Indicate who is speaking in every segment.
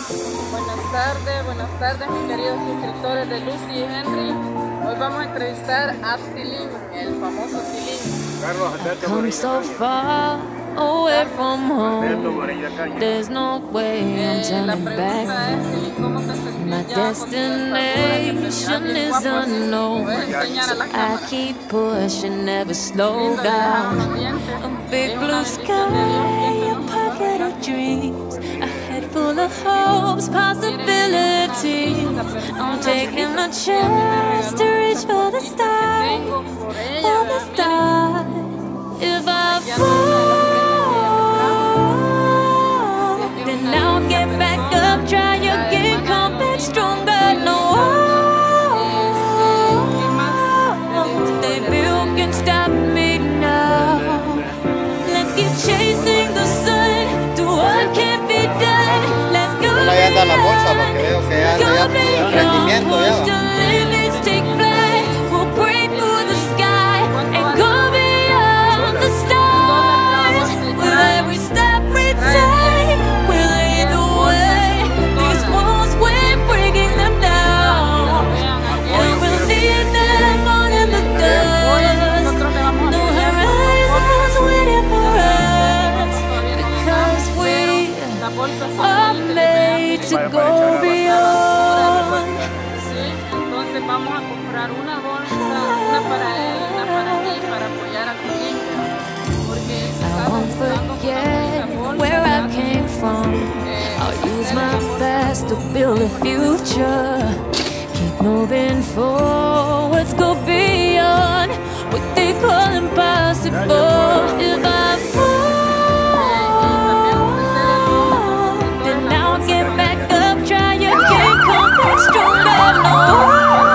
Speaker 1: Buenas tardes mis queridos suscriptores de Lucy y Henry. Hoy vamos a entrevistar a Tilín, el famoso Tilín.
Speaker 2: Come so far away from home. There's no way I'm turning back. My destination is unknown, so I keep pushing, never slow down. A big blue sky, a pocket of dreams, a head full of hopes, possibilities. I'm taking a chance to reach for the stars, for the stars. If I fall, then I'll get back up, try again, come back stronger. No, baby, who can stop me now? Let's keep chasing the sun, do what can't be done. Let's go
Speaker 3: beyond, la bolsa porque veo que ya rendimiento ya va.
Speaker 2: take flight, we'll break through the sky and go beyond the stars. With every step we take, we'll lead the way. These walls, we're breaking them down, and we'll leave them all in the dust. No horizons waiting for us, because we are made to go beyond.
Speaker 1: Entonces vamos a comprar una bolsa, una para él, una para mí, para apoyar a Tilín, porque
Speaker 2: I won't forget where I came from. I'll use my best to build a future. Keep moving forwards, go beyond what they call impossible. If I fall, then I'll get back up, try again, come back stronger. No.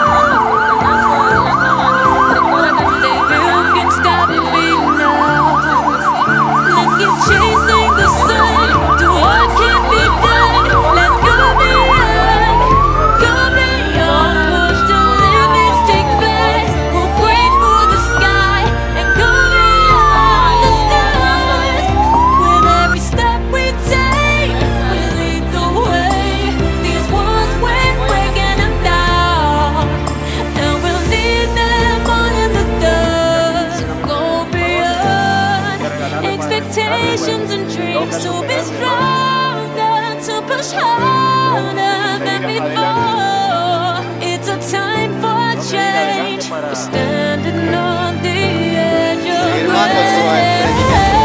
Speaker 2: And dreams to be stronger, to push harder than before. It's a time for change. We're standing on the edge of grace.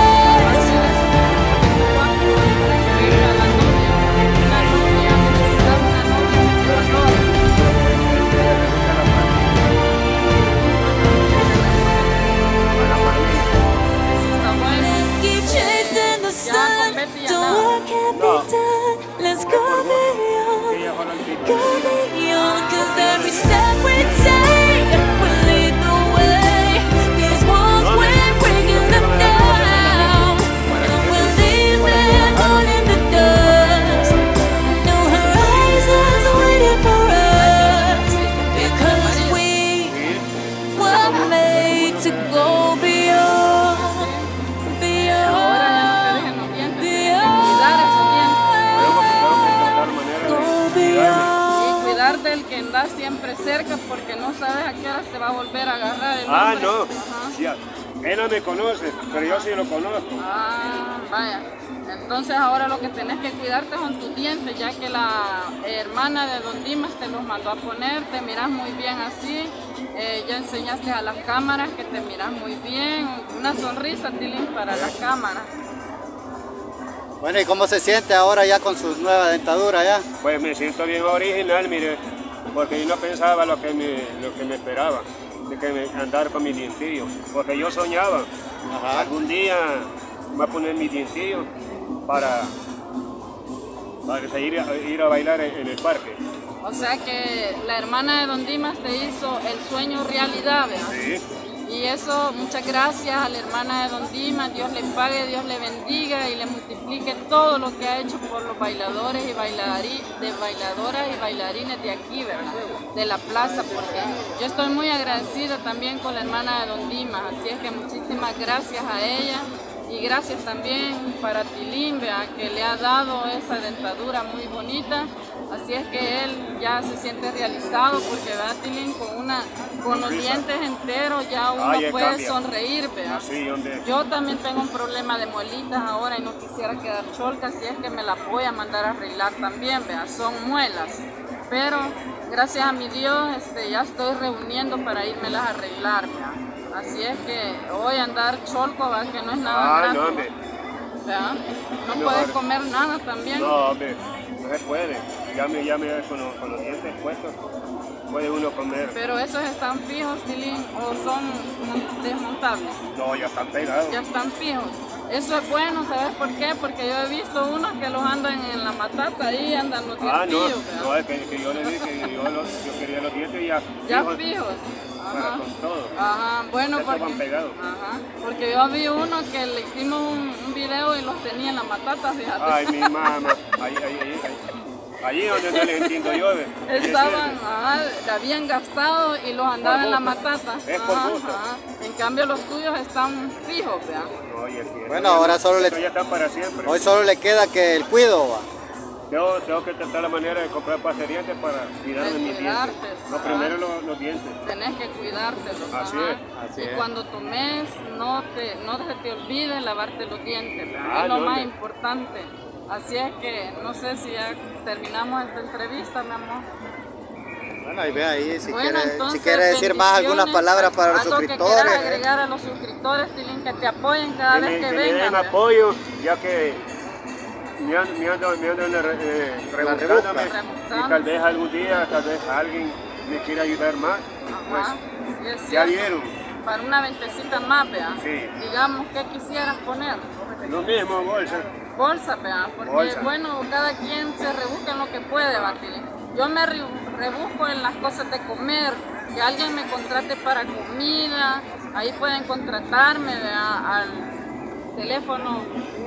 Speaker 2: Let's go beyond, 'cause every step we take will lead the way. These walls, we're breaking them down, and we'll leave them all in the dust. No horizons waiting for us, because we were made to go beyond,
Speaker 1: del que anda siempre cerca, porque no sabes a qué hora te va a volver a agarrar el hombre.
Speaker 4: No, ya, él no me conoce, pero yo sí lo conozco.
Speaker 1: Vaya, entonces ahora lo que tenés que cuidarte son tus dientes, ya que la hermana de Don Dimas te los mandó a poner, te miras muy bien así, ya enseñaste a las cámaras que te miras muy bien, una sonrisa, Tilín, para las cámaras.
Speaker 3: Bueno, ¿y cómo se siente ahora ya con su nueva dentadura ya?
Speaker 4: Pues me siento bien original, mire, porque yo no pensaba lo que me esperaba, de que andar con mi dientillo, porque yo soñaba, algún día me voy a poner mi dientillo para ir a bailar en el parque.
Speaker 1: O sea que la hermana de Don Dimas te hizo el sueño realidad, ¿verdad?
Speaker 4: Sí.
Speaker 1: Y eso, muchas gracias a la hermana de Don Dimas, Dios le pague, Dios le bendiga y le multiplique todo lo que ha hecho por los bailadores y bailadoras y bailarines de aquí, ¿verdad? De la plaza, porque yo estoy muy agradecida también con la hermana de Don Dimas, así es que muchísimas gracias a ella Y gracias también para Tilín, vea, que le ha dado esa dentadura muy bonita. Así es que él ya se siente realizado porque, vea, Tilín, con los dientes enteros ya uno puede
Speaker 4: cambia.
Speaker 1: Sonreír, vea.
Speaker 4: Así,
Speaker 1: yo también tengo un problema de muelitas ahora y no quisiera quedar cholca, así es que me la voy a mandar a arreglar también, vea, son muelas. Pero gracias a mi Dios ya estoy reuniendo para irmelas a arreglar, vea. Así es que hoy andar cholco, ¿verdad? Que no es nada grato.
Speaker 4: No, hombre.
Speaker 1: ¿Verdad? No puedes comer nada también.
Speaker 4: No, hombre, no se puede. Ya me con los dientes puestos puede uno comer.
Speaker 1: Pero esos están fijos, Tilín, o son desmontables.
Speaker 4: No, ya están pegados.
Speaker 1: Ya están fijos. Eso es bueno, ¿sabes por qué? Porque yo he visto unos que los andan en la matata, ahí andan los dientillos.
Speaker 4: No, es que yo le dije que yo quería los dientes
Speaker 1: ya fijos.
Speaker 4: Para con todo.
Speaker 1: Ajá, bueno, porque yo vi uno que le hicimos un video y los tenía en la matata, fíjate.
Speaker 4: Ay, mi mamá, allí donde no les entiendo yo.
Speaker 1: Estaban, le habían gastado y los andaban en la matata.
Speaker 4: Es por gusto.
Speaker 1: En cambio los tuyos están fijos, vea.
Speaker 3: Bueno, ahora solo
Speaker 4: ya están para siempre.
Speaker 3: Hoy solo le queda que el cuido, va.
Speaker 4: Tengo que tratar la manera de comprar pasadientes para cuidarme mis dientes. Primero los dientes.
Speaker 1: Tenés que cuidártelos.
Speaker 4: Así es.
Speaker 1: Y cuando tomes, no se te olvide lavarte los dientes. Es lo más importante. Así es que no sé si ya terminamos esta entrevista, mi amor.
Speaker 3: Bueno, ahí ve ahí, si quiere decir más algunas palabras para los suscriptores.
Speaker 1: Algo que quieras agregar a los suscriptores, Tilín, que te apoyen cada vez que vengan.
Speaker 4: Que den apoyo, ya que me andan rebuscándome y tal vez algún día, tal vez alguien me quiera ayudar más. Pues, ya vieron.
Speaker 1: Para una ventecita más, vea.
Speaker 4: Sí.
Speaker 1: Digamos, ¿qué quisieras poner?
Speaker 4: Lo mismo, bolsa.
Speaker 1: Bolsa, vea, porque bueno, cada quien se rebusca en lo que puede, Tilín. Yo me rebusco en las cosas de comer, que alguien me contrate para comida, ahí pueden contratarme, vea, al teléfono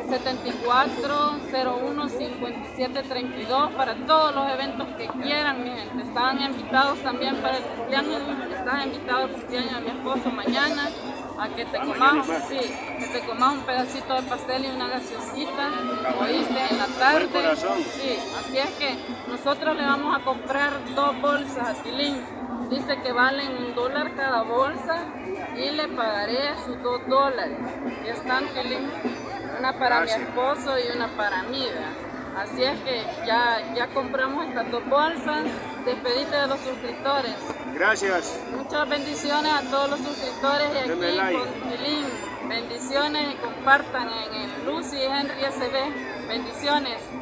Speaker 1: 74015732 para todos los eventos que quieran, mi gente. Están invitados también para el cumpleaños, estás invitado al cumpleaños de mi esposo mañana, a que te comas un pedacito de pastel y una gaseosita, oíste, en la tarde. Sí, así es que nosotros le vamos a comprar 2 bolsas a Tilín. Dice que valen $1 cada bolsa y le pagaré sus $2. Y están, Tilín, una para mi esposo y una para mí, ¿verdad? Así es que ya compramos estas 2 bolsas. Despedite de los suscriptores.
Speaker 4: Gracias.
Speaker 1: Muchas bendiciones a todos los suscriptores y aquí con Tilín. Bendiciones y compartan en el Lucy Henry SB. Bendiciones.